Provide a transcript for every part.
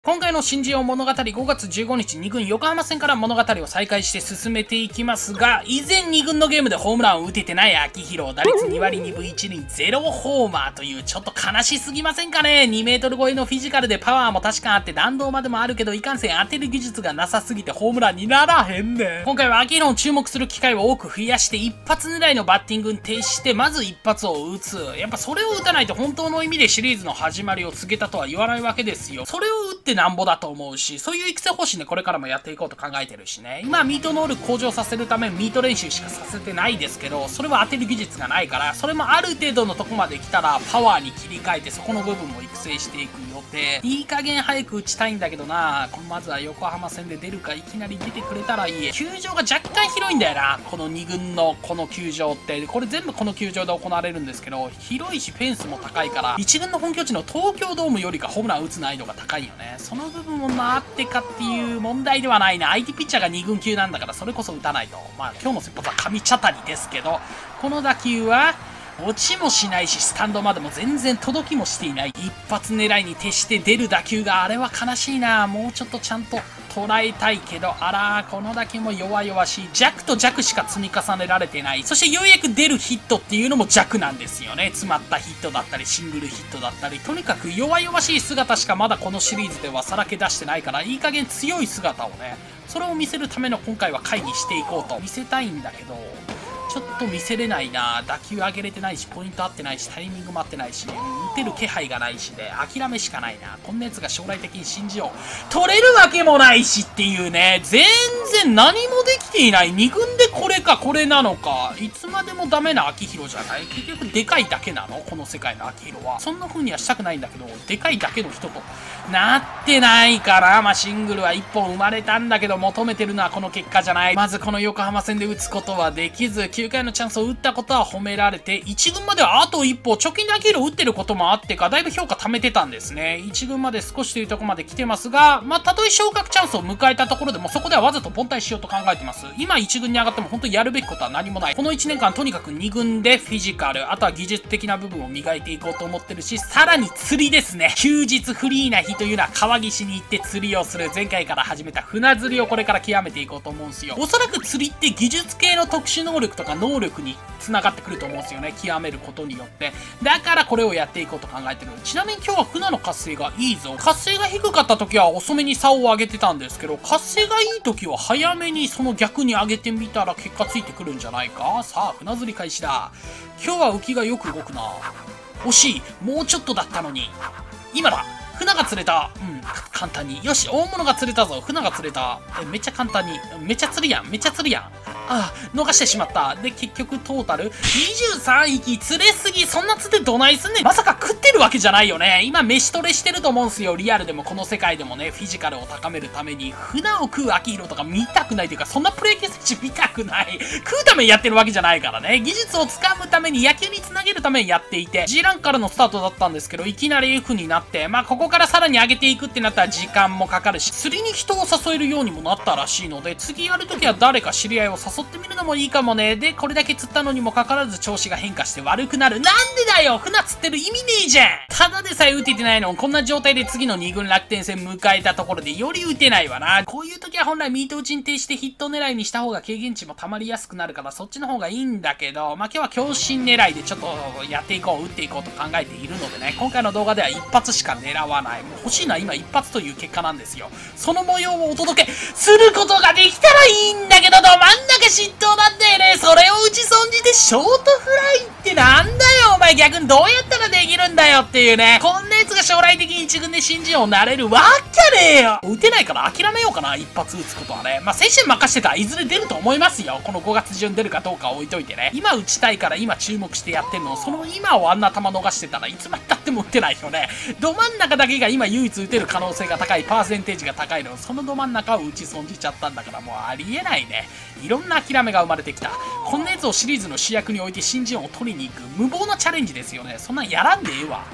今回の新人王物語5月15日2軍横浜戦から物語を再開して進めていきますが、以前2軍のゲームでホームランを打ててない秋広、打率2割2分1厘0ホーマーというちょっと悲しすぎませんかね。2メートル超えのフィジカルでパワーも確かあって弾道までもあるけど、いかんせん当てる技術がなさすぎてホームランにならへんねん。今回は秋広を注目する機会を多く増やして一発狙いのバッティングに徹してまず一発を打つ。やっぱそれを打たないと本当の意味でシリーズの始まりを告げたとは言わないわけですよ。それを打ってなんぼだと思うし、そういう育成方針でこれからもやっていこうと考えてるしね。今ミート能力向上させるためミート練習しかさせてないですけど、それは当てる技術がないから、それもある程度のとこまで来たらパワーに切り替えてそこの部分も育成していく予定。いい加減早く打ちたいんだけどな。まずは横浜戦で出るか、いきなり出てくれたらいい。球場が若干広いんだよな、この2軍のこの球場って。これ全部この球場で行われるんですけど、広いしフェンスも高いから、1軍の本拠地の東京ドームよりかホームラン打つ難易度が高いよね。その部分もあってかっていう問題ではないな。相手ピッチャーが2軍級なんだからそれこそ打たないと。まあ今日の先発は上茶谷ですけど、この打球は落ちもしないしスタンドまでも全然届きもしていない。一発狙いに徹して出る打球があれは悲しいな。もうちょっとちゃんと捉えたいけど、あらー、この打球も弱々しい。弱と弱しか積み重ねられてない。そしてようやく出るヒットっていうのも弱なんですよね。詰まったヒットだったりシングルヒットだったり、とにかく弱々しい姿しかまだこのシリーズではさらけ出してないから、いい加減強い姿をね、それを見せるための今回は会議していこうと。見せたいんだけどちょっと見せれないな。打球上げれてないし、ポイント合ってないし、タイミングも合ってないし、打てる気配がないしで、諦めしかないな。こんなやつが将来的に信じよう。取れるわけもないしっていうね。全然何もできていない。2軍でこれかこれなのか。いつまでもダメな秋広じゃない。結局でかいだけなのこの世界の秋広は。そんな風にはしたくないんだけど、でかいだけの人となってないから、まあシングルは1本生まれたんだけど、求めてるのはこの結果じゃない。まずこの横浜戦で打つことはできず、9回のチャンスを打ったことは褒められて、1軍まではあと一歩、貯金で秋広打ってることもあってか、だいぶ評価貯めてたんですね。1軍まで少しというところまで来てますが、まあ、たとえ昇格チャンスを迎えたところでも、そこではわざと凡退しようと考えてます。今1軍に上がっても本当にやるべきことは何もない。この1年間とにかく2軍でフィジカル、あとは技術的な部分を磨いていこうと思ってるし、さらに釣りですね。休日フリーな日というのは川岸に行って釣りをする。前回から始めた船釣りをこれから極めていこうと思うんですよ。おそらく釣りって技術系の特殊能力とか能力に繋がってくると思うんですよね。極めることによって。だからこれをやっていこうと考えてる。ちなみに今日は船の活性がいいぞ。活性が低かった時は遅めに竿を上げてたんですけど、活性がいい時は早めにその逆に上げてみたら結果ついてくるんじゃないか。さあ、船釣り開始だ。今日は浮きがよく動くな。惜しい。もうちょっとだったのに。今だ。船が釣れた。簡単に。よし、大物が釣れたぞ。船が釣れた。めっちゃ簡単に。めっちゃ釣るやん。めっちゃ釣るやん。ああ、逃してしまった。で、結局トータル23匹釣れすぎ。そんな釣ってどないすんねん。まさか食ってるわけじゃないよね。今飯トレしてると思うんすよ。リアルでもこの世界でもね、フィジカルを高めるために船を食う秋広とか見たくないというか、そんなプロ野球選手見たくない。食うためにやってるわけじゃないからね。技術をつかむために野球につなげるためにやっていて、G ランクからのスタートだったんですけど、いきなり F になって、まあここからさらに上げていくってなったら時間もかかるし、釣りに人を誘えるようにもなったらしいので、次やるときは誰か知り合いを誘ってみるのもいいかもね。で、これだけ釣ったのにもかかわらず調子が変化して悪くなる。なんでだよ。船釣ってる意味ねえじゃん。ただでさえ打ててないの。こんな状態で次の2軍楽天戦迎えたところでより打てないわな。こういう時は本来ミート打ちに徹してヒット狙いにした方が経験値も溜まりやすくなるからそっちの方がいいんだけど、まあ今日は強心狙いでちょっとやっていこう、打っていこうと考えているのでね、今回の動画では一発しか狙わない。もう欲しいのは今一発という結果なんですよ。その模様をお届けすることができたらいいんだけど、ど真ん中失投なんだよね。それを打ち損じてショートフライってなんだよお前。逆にどうやったらできるんだよっていうね。こんなやつが将来的に一軍で新人王になれるわけねえよ。打てないから諦めようかな、一発打つことはね。まあ選手に任してたらいずれ出ると思いますよ。この5月中に出るかどうかは置いといてね。今打ちたいから今注目してやってんの。その今をあんな球逃してたらいつまでたっても打てないよね。ど真ん中だけが今唯一打てる可能性が高い、パーセンテージが高いの。そのど真ん中を打ち損じちゃったんだからもうありえないね。いろんな諦めが生まれてきた。こんなやつをシリーズの主役に置いて新人王を取りに行く無謀なチャレンジですよね。そんなんやらんでええわ。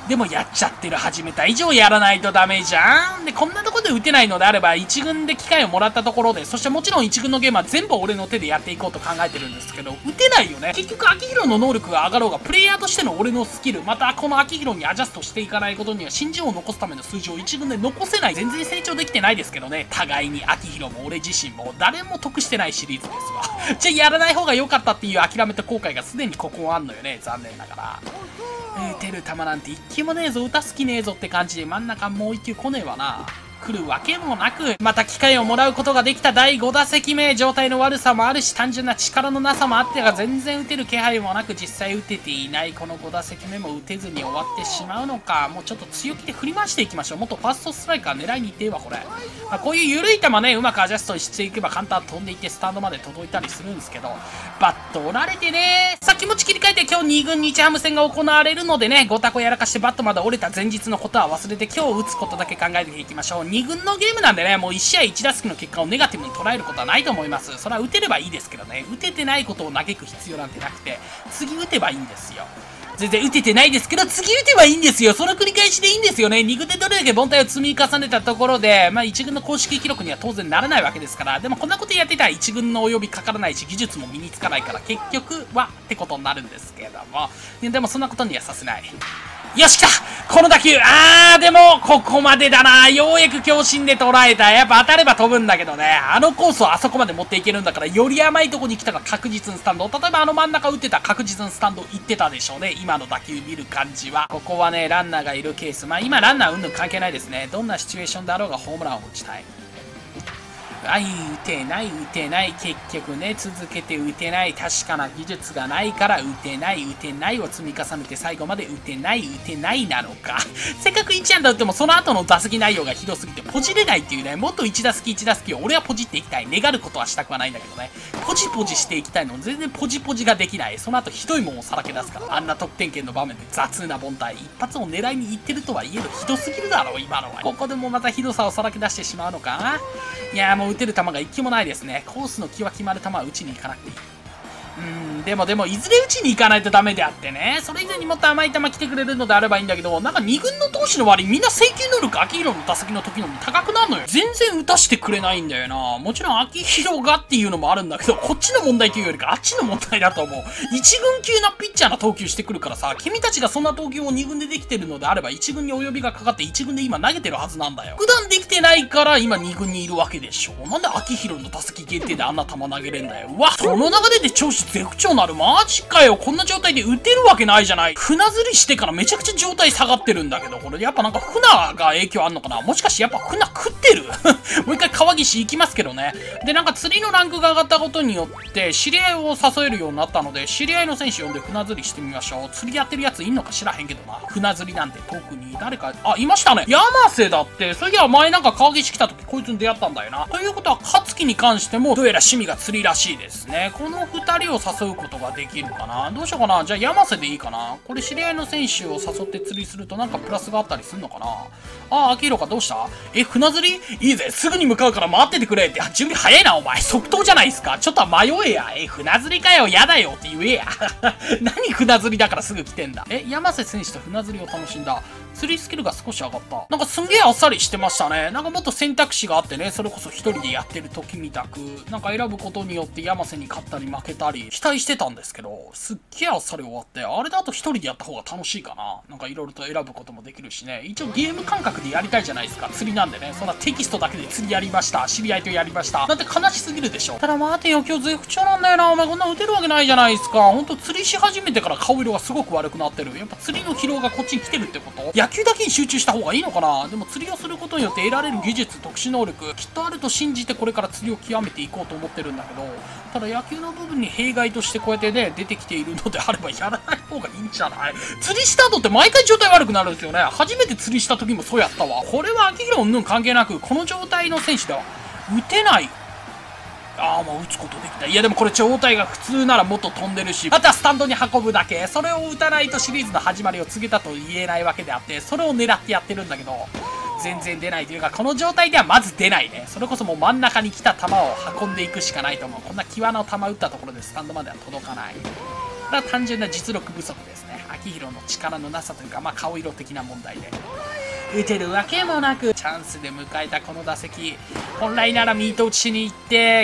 でもやっちゃってる、始めた以上やらないとダメじゃん。で、こんなとこで打てないのであれば、1軍で機会をもらったところで、そしてもちろん1軍のゲームは全部俺の手でやっていこうと考えてるんですけど、打てないよね。結局、秋広の能力が上がろうが、プレイヤーとしての俺のスキル、またこの秋広にアジャストしていかないことには、新人を残すための数字を1軍で残せない。全然成長できてないですけどね。互いに秋広も俺自身も、誰も得してないシリーズですわ。じゃあやらない方が良かったっていう諦めと後悔がすでにここはあんのよね。残念ながら。打てる球なんて一球もねえぞ、打たす気ねえぞって感じで真ん中もう一球来ねえわな。来るわけもなく、また機会をもらうことができた第5打席目、状態の悪さもあるし、単純な力のなさもあってが全然打てる気配もなく、実際打てていないこの5打席目も打てずに終わってしまうのか。もうちょっと強気で振り回していきましょう。もっとファーストストライカー狙いに行ってわ、これ。こういう緩い球ね、うまくアジャストしていけば簡単に飛んでいってスタンドまで届いたりするんですけど、バット折られてね。さあ気持ち切り替えて今日2軍日ハム戦が行われるのでね、ごたこやらかしてバットまで折れた前日のことは忘れて今日打つことだけ考えていきましょう。2軍のゲームなんでね、もう1試合1打席の結果をネガティブに捉えることはないと思います。それは打てればいいですけどね、打ててないことを嘆く必要なんてなくて、次打てばいいんですよ。全然打ててないですけど、次打てばいいんですよ。その繰り返しでいいんですよね。2軍でどれだけ凡退を積み重ねたところで、1軍の公式記録には当然ならないわけですから、でもこんなことやってたら1軍の及びかからないし、技術も身につかないから、結局はってことになるんですけども、でもそんなことにはさせない。よし、来たこの打球でも、ここまでだな。ようやく強振で捉えた。やっぱ当たれば飛ぶんだけどね。あのコースをあそこまで持っていけるんだから、より甘いとこに来たら確実にスタンド。例えばあの真ん中打ってた確実にスタンド行ってたでしょうね。今の打球見る感じは。ここはね、ランナーがいるケース。今ランナーうんぬん関係ないですね。どんなシチュエーションであろうがホームランを打ちたい。打てない、打てない。結局ね、続けて打てない。確かな技術がないから打てない、打てないを積み重ねて最後まで打てない、打てないなのか。せっかく1安打打ってもその後の打席内容がひどすぎてポジれないっていうね、もっと1打席1打席を俺はポジっていきたい。願ることはしたくはないんだけどね。ポジポジしていきたいの全然ポジポジができない。その後ひどいもんをさらけ出すから。あんな得点圏の場面で雑な凡退。一発を狙いに行ってるとはいえどひどすぎるだろう、今のは。ここでもまたひどさをさらけ出してしまうのか。いやーもう打てる球が一球もないですね。コースの気は決まる球は打ちに行かなくていい。でも、いずれ打ちに行かないとダメであってね。それ以前にもっと甘い球来てくれるのであればいいんだけど、なんか2軍の投手の割にみんな制球能力秋広の打席の時の高くなるのよ。全然打たしてくれないんだよな。もちろん秋広がっていうのもあるんだけど、こっちの問題というよりかあっちの問題だと思う。1軍級なピッチャーな投球してくるからさ、君たちがそんな投球を2軍でできてるのであれば1軍に及びがかかって1軍で今投げてるはずなんだよ。普段できてないから今2軍にいるわけでしょ。なんで秋広の打席限定であんな球投げれんだよ。うわ、その流れで調子絶不調なる。マジかよ。こんな状態で打てるわけないじゃない。船釣りしてからめちゃくちゃ状態下がってるんだけど、これやっぱなんか船が影響あんのかな。もしかしてやっぱ船食ってるもう一回川岸行きますけどね。で、なんか釣りのランクが上がったことによって知り合いを誘えるようになったので、知り合いの選手呼んで船釣りしてみましょう。釣りやってるやついんのか知らへんけどな。船釣りなんて特に誰か、いましたね。山瀬だって。そういや前なんか川岸来た時こいつに出会ったんだよな。ということは勝木に関してもどうやら趣味が釣りらしいですね。この2人を誘うことができるかな。どうしようかな。じゃあ山瀬でいいかな。これ知り合いの選手を誘って釣りするとなんかプラスがあったりするのかな。秋広かどうした？船釣りいいぜ。すぐに向かうから待っててくれって。準備早いなお前。即答じゃないですか。ちょっと迷えや。船釣りかよ。やだよって言えや。何船釣りだからすぐ来てんだ。山瀬選手と船釣りを楽しんだ。釣りスキルが少し上がった。なんかすんげえあっさりしてましたね。なんかもっと選択肢があってね、それこそ一人でやってる時みたく、なんか選ぶことによって山瀬に勝ったり負けたり、期待してたんですけど、すっげえあっさり終わって、あれだと一人でやった方が楽しいかな。なんかいろいろと選ぶこともできるしね。一応ゲーム感覚でやりたいじゃないですか。釣りなんでね。そんなテキストだけで釣りやりました。知り合いとやりました。なんて悲しすぎるでしょ。ただ待てよ、今日絶不調なんだよな。お前こんな打てるわけないじゃないですか。ほんと釣りし始めてから顔色がすごく悪くなってる。やっぱ釣りの疲労がこっちに来てるってこと？野球だけに集中した方がいいのかな。でも釣りをすることによって得られる技術、特殊能力、きっとあると信じてこれから釣りを極めていこうと思ってるんだけど、ただ野球の部分に弊害としてこうやってね、出てきているのであればやらない方がいいんじゃない？釣りした後って毎回状態悪くなるんですよね。初めて釣りした時もそうやったわ。これは秋広うんぬん関係なく、この状態の選手では打てない。もう打つことできた。いやでもこれ状態が普通ならもっと飛んでるし、あとはスタンドに運ぶだけ。それを打たないとシリーズの始まりを告げたと言えないわけであって、それを狙ってやってるんだけど、全然出ないというか、この状態ではまず出ないね。それこそもう真ん中に来た球を運んでいくしかないと思う。こんな際の球打ったところでスタンドまでは届かない。これは単純な実力不足ですね。 秋広の力のなさというか、まあ顔色的な問題で。打てるわけもなく、チャンスで迎えたこの打席。本来ならミート打ちしに行って、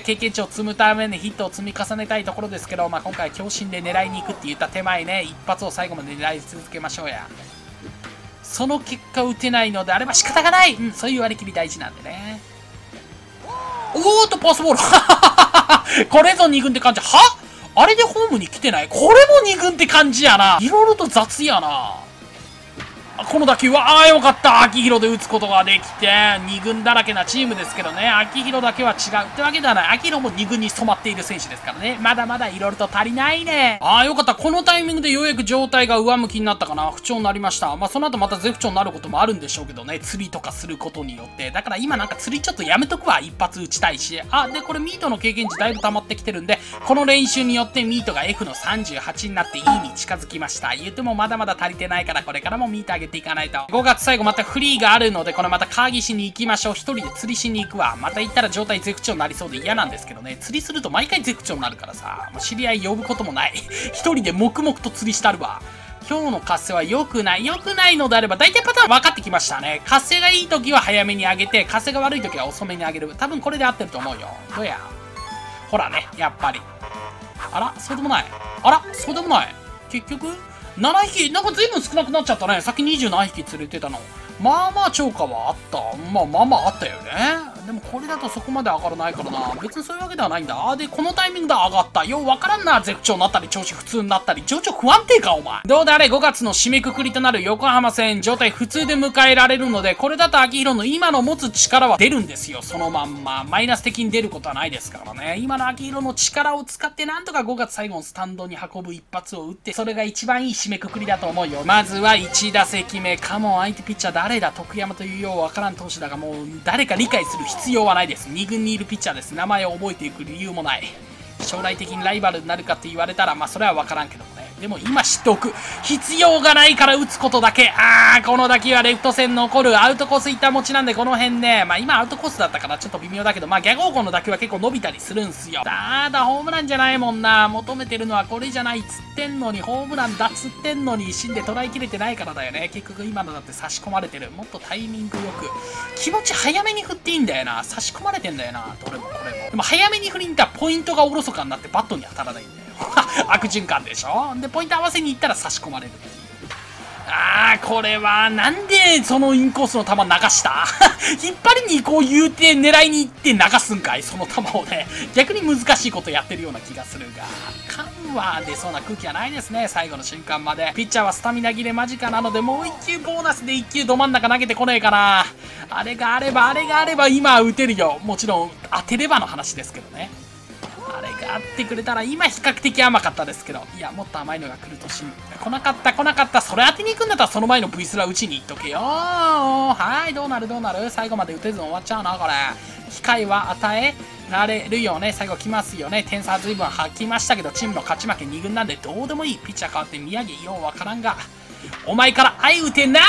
経験値を積むためにヒットを積み重ねたいところですけど、まあ今回は強心で狙いに行くって言った手前ね、一発を最後まで狙い続けましょうや。その結果打てないのであれば仕方がない、そういう割り切り大事なんでね。おーっと、パスボールこれぞ2軍って感じ。はあれでホームに来てない？これも2軍って感じやな。いろいろと雑やな。この打球は、よかった。秋広で打つことができて、2軍だらけなチームですけどね、秋広だけは違うってわけではない。秋広も2軍に染まっている選手ですからね。まだまだいろいろと足りないね。よかった。このタイミングでようやく状態が上向きになったかな。不調になりました。まあ、その後また絶不調になることもあるんでしょうけどね。釣りとかすることによって。だから今なんか釣りちょっとやめとくわ。一発打ちたいし。で、これミートの経験値だいぶ溜まってきてるんで、この練習によってミートが F の38になって E に近づきました。言ってもまだまだ足りてないから、これからもミート上げていかないと。5月最後またフリーがあるので、これまたカーギしに行きましょう。一人で釣りしに行くわ。また行ったら状態絶不調になりそうで嫌なんですけどね。釣りすると毎回絶不調になるからさ、もう知り合い呼ぶこともない。一人で黙々と釣りしたるわ。今日の活性は良くない。良くないのであれば、大体パターン分かってきましたね。活性がいい時は早めに上げて、活性が悪い時は遅めに上げる。多分これで合ってると思うよ。どうや？ほらね、やっぱり。そうでもない。そうでもない。結局7匹、なんか随分少なくなっちゃったね。さっき27匹連れてたの。まあまあ超過はあった。まあまああったよね。でもこれだとそこまで上がらないからな。別にそういうわけではないんだ。で、このタイミングで上がった。ようわからんな。絶不調になったり、調子普通になったり。情緒不安定か、お前。どうであれ、5月の締めくくりとなる横浜戦、状態普通で迎えられるので、これだと秋広の今の持つ力は出るんですよ。そのまんま。マイナス的に出ることはないですからね。今の秋広の力を使って、なんとか5月最後のスタンドに運ぶ一発を打って、それが一番いい締めくくりだと思うよ。まずは1打席目。かも相手ピッチャー誰だ？徳山というようわからん投手だが、もう誰か理解する必要はないです。2軍にいるピッチャーです。名前を覚えていく理由もない。将来的にライバルになるかって言われたら、まあそれはわからんけどもね。でも今知っておく。必要がないから打つことだけ。この打球はレフト線残る。アウトコースいった持ちなんで、この辺ね。まあ今アウトコースだったからちょっと微妙だけど、まあ逆方向の打球は結構伸びたりするんすよ。ただホームランじゃないもんな。求めてるのはこれじゃない。つってんのに、ホームランだっつってんのに、芯で捉えきれてないからだよね。結局今のだって差し込まれてる。もっとタイミングよく。気持ち早めに振っていいんだよな。差し込まれてんだよな。どれもこれも。でも早めに振りに行ったらポイントがおろそかになってバットに当たらないんだよ。悪循環でしょ。で、ポイント合わせに行ったら差し込まれる。これは、なんでそのインコースの球流した引っ張りに行こう言うて狙いに行って流すんかいその球をね。逆に難しいことやってるような気がするが。感は出そうな空気はないですね。最後の瞬間まで。ピッチャーはスタミナ切れ間近なので、もう1球ボーナスで1球ど真ん中投げてこねえかな。あれがあれば今打てるよ。もちろん当てればの話ですけどね。あれがあってくれたら今比較的甘かったですけど、いやもっと甘いのが来るとしん来なかったそれ当てに行くんだったらその前の V スラ打ちに行っとけよ。はいどうなる最後まで打てずに終わっちゃうなこれ。機会は与えられるよね。最後来ますよね。点差は随分吐きましたけど、チームの勝ち負け2軍なんでどうでもいい。ピッチャー変わって宮城ようわからんが、お前から相打てない。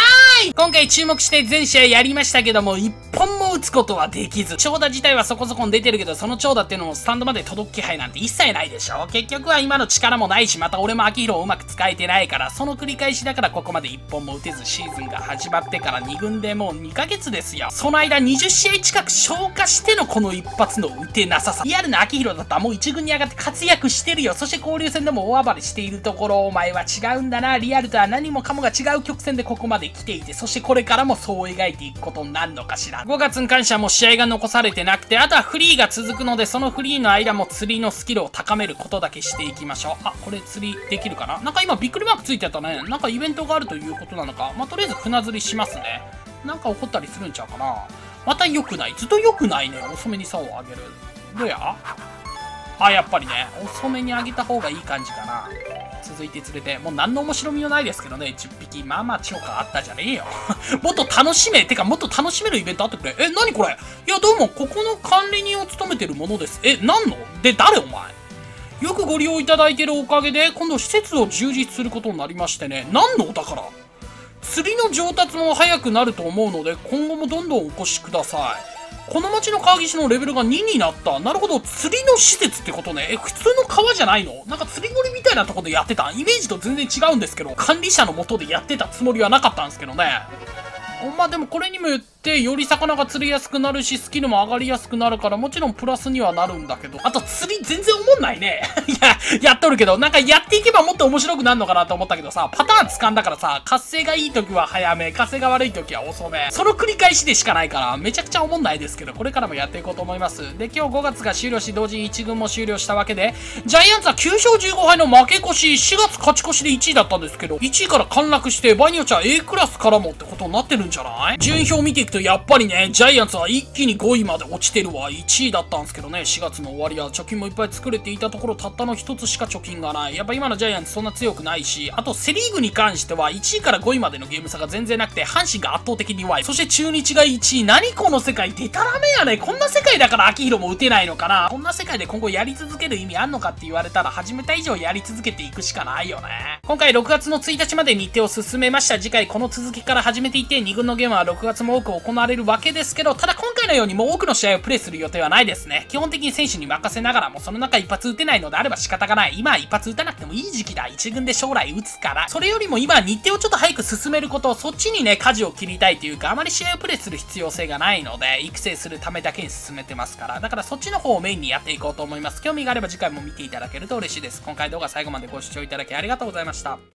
今回注目して全試合やりましたけども、一本も打つことはできず、長打自体はそこそこに出てるけど、その長打っていうのもスタンドまで届く気配なんて一切ないでしょ。結局は今の力もないし、また俺も秋広をうまく使えてないから、その繰り返しだからここまで一本も打てず、シーズンが始まってから2軍でもう2ヶ月ですよ。その間20試合近く消化してのこの一発の打てなささ。リアルな秋広だったらもう1軍に上がって活躍してるよ。そして交流戦でも大暴れしているところ、お前は違うんだな。リアルとは何もかもが違う曲線でここまで来ていて、そしてこれからもそう描いていくことになるのかしら。5月に関してはもう試合が残されてなくて、あとはフリーが続くので、そのフリーの間も釣りのスキルを高めることだけしていきましょう。これ釣りできるかな。なんか今びっくりマークついてたね。なんかイベントがあるということなのか。とりあえず船釣りしますね。なんか起こったりするんちゃうかな。また良くない。ずっと良くないね。遅めに竿を上げる。どうややっぱりね。遅めに上げた方がいい感じかな。続いて釣れて、もう何の面白みもないですけどね、10匹。まあまあ超過あったじゃねえよ。もっと楽しめ、もっと楽しめるイベントあってくれ。何これ。いや、どうも、ここの管理人を務めてるものです。何ので、誰お前。よくご利用いただいてるおかげで、今度施設を充実することになりましてね。何のだから。釣りの上達も早くなると思うので、今後もどんどんお越しください。 この町の川岸のレベルが2になった。なるほど、釣りの施設ってことね。普通の川じゃないの？なんか釣り堀みたいなところでやってた。イメージと全然違うんですけど、管理者の下でやってたつもりはなかったんですけどね。まあでもこれにもよってより魚が釣りやすくなるしスキルも上がりやすくなるからもちろんプラスにはなるんだけど、あと釣り全然おもんないね。やっとるけどなんかやっていけばもっと面白くなるのかなと思ったけどさ、パターン掴んだからさ、活性がいい時は早め、活性が悪い時は遅め、その繰り返しでしかないからめちゃくちゃおもんないですけど、これからもやっていこうと思います。で今日5月が終了し同時に1軍も終了したわけで、ジャイアンツは9勝15敗の負け越し、4月勝ち越しで1位だったんですけど、1位から陥落して場合によっちゃ A クラスからもってことになってるんじゃない？順位表を見ていくとやっぱりね、ジャイアンツは一気に5位まで落ちてるわ。1位だったんですけどね、4月の終わりは貯金もいっぱい作れていたところたったの1つしか貯金がない。やっぱ今のジャイアンツそんな強くないし、あとセリーグに関しては1位から5位までのゲーム差が全然なくて阪神が圧倒的に弱い。そして中日が1位。何この世界、デタラメやね。こんな世界だから秋広も打てないのかな。こんな世界で今後やり続ける意味あんのかって言われたら始めた以上やり続けていくしかないよね。今回6月の1日まで日程を進めました。次回この続きから始めていって2軍のゲームは6月も多く行われるわけですけど、ただ今回のようにもう多くの試合をプレイする予定はないですね。基本的に選手に任せながらもその中一発打てないのであれば仕方がない。今は一発打たなくてもいい時期だ。1軍で将来打つから。それよりも今は日程をちょっと早く進めること、そっちにね、舵を切りたいというか、あまり試合をプレイする必要性がないので、育成するためだけに進めてますから。だからそっちの方をメインにやっていこうと思います。興味があれば次回も見ていただけると嬉しいです。今回動画最後までご視聴いただきありがとうございました。